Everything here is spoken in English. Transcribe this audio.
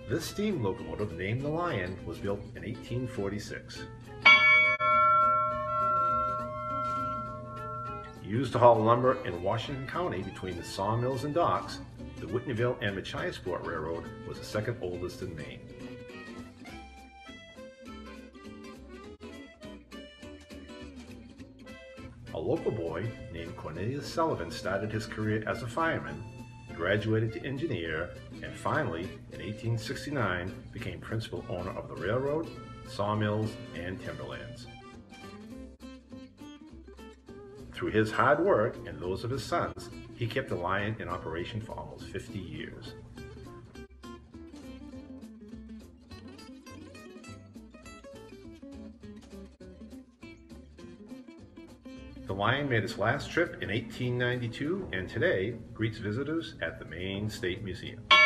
This steam locomotive, named the Lion, was built in 1846. Used to haul lumber in Washington County between the sawmills and docks, the Whitneyville and Machiasport Railroad was the second oldest in Maine. A local boy named Cornelius Sullivan started his career as a fireman, graduated to engineer, and finally, in 1869, became principal owner of the railroad, sawmills, and timberlands. Through his hard work and those of his sons, he kept the Lion in operation for almost 50 years. The Lion made its last trip in 1892 and today greets visitors at the Maine State Museum.